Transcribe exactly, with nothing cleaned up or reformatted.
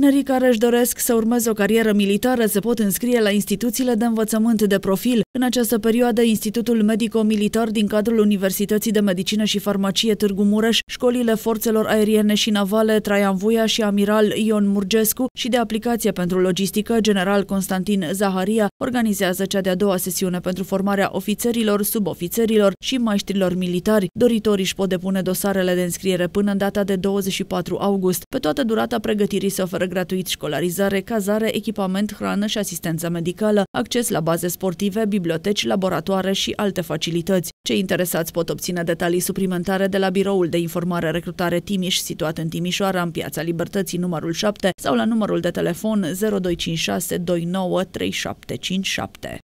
Tinerii care își doresc să urmeze o carieră militară se pot înscrie la instituțiile de învățământ de profil. În această perioadă, Institutul Medico-Militar din cadrul Universității de Medicină și Farmacie Târgu Mureș, școlile forțelor aeriene și navale Traian Vuia și Amiral Ion Murgescu și de aplicație pentru logistică General Constantin Zaharia organizează cea de-a doua sesiune pentru formarea ofițerilor, subofițerilor și maestrilor militari. Doritorii își pot depune dosarele de înscriere până în data de douăzeci și patru august. Pe toată durata pregătirii se oferă gratuit școlarizare, cazare, echipament, hrană și asistență medicală, acces la baze sportive, biblioteci, laboratoare și alte facilități. Cei interesați pot obține detalii suplimentare de la Biroul de Informare Recrutare Timiș, situat în Timișoara, în Piața Libertății, numărul șapte, sau la numărul de telefon zero doi cinci șase doi nouă trei șapte cinci șapte.